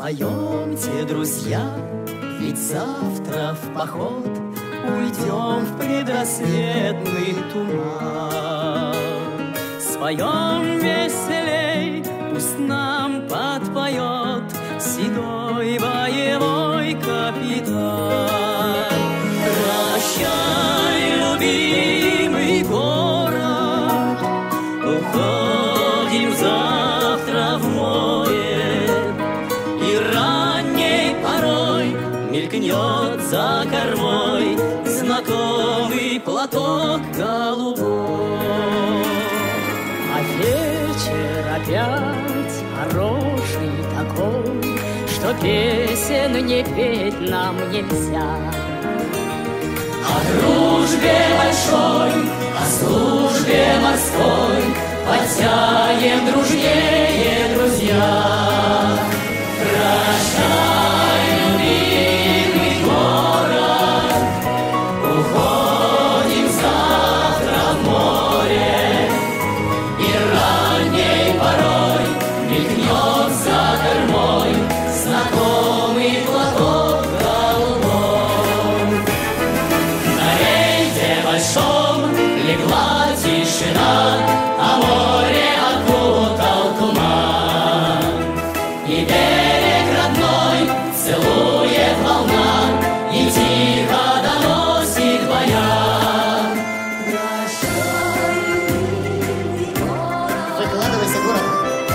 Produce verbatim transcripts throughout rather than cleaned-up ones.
Споемте, друзья, ведь завтра в поход уйдем в предрассветный туман. Споем веселей, пусть нам подпоет седой боевой капитан. Прощай, любимый город, уходим завтра в море, и ранней порой мелькнет за кормой знакомый платок голубой. А вечер опять хороший такой, что песен не петь нам нельзя. О дружбе большой, о службе морской потянем дружнее, друзья. Прощай, любимый город, уходим завтра в море, и ранней порой мелькнет за кормой знакомый платок голубой. На рейде большом легла тишина, а море окутал туман, и берег родной целует волна, и тихо доносит баян. Прощай, любимый город. Выкладывайся, город.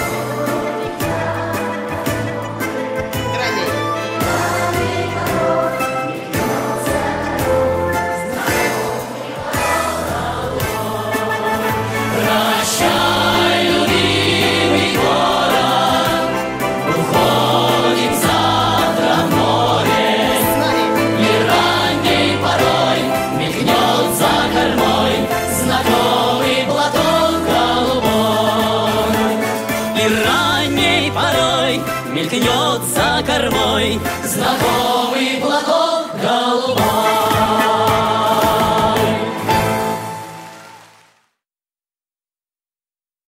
Грани. Прощай, любимый город, уходим завтра в море, и ранней порой мелькнет за кормой знакомый платок голубой. И ранней порой мелькнет за кормой